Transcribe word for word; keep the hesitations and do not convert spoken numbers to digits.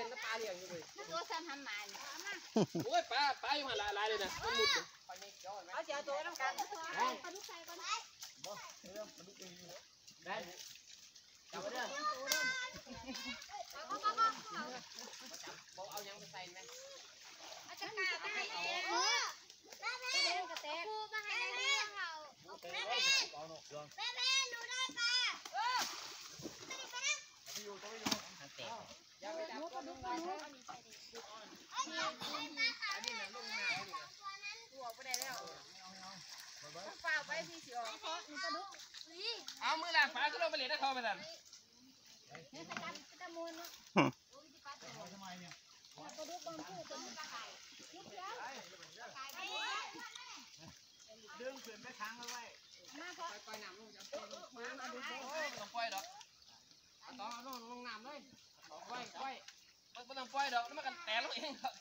ล่นน้ำปลาเลี้ยงอยู่เลยตัวซ้ำทำมันโอ้ยปลาปลาอยู่มาหลายเลยนะมันมุดเอาเสียตัวน้ำกันปลาดุกใส่ก่อนได้จับไปเด้อบอกเอายังไปใส่ไหมอาจารย์กาไปเออแม่แม่กระเตะครูมาให้เลี้ยงเขาแม่แม่แม่แม่หนูได้ปลาเออไปดิไปดิไปอยู่ไปอยู่กระเตะอย่าไปจับปลาดุกปลาดุกอันนี้ใส่ดิอันนี้อันนี้น่ะลงน้ำตัวไปได้แล้วเปล่าไปพี่เสียวเพราะมีปลาดุกเอามือหลังปลาก็ลงไปเลยนะเขาไปสั่นเนี่ยไปจับไปจับมูลเนาะทำไมเนี่ยปลาดุกบางคู่ตัวนึงตายยุบแล้วดึงขึ้นไปค้างเอาไว้มาพอปล่อยน้ำลงจากตัวมามาดูโอ้ยต้องปล่อยดอกต้องเอาลงลงน้ำเลยปล่อยปล่อยมันต้องปล่อยดอกแล้วมันกันแตะลงเองครับ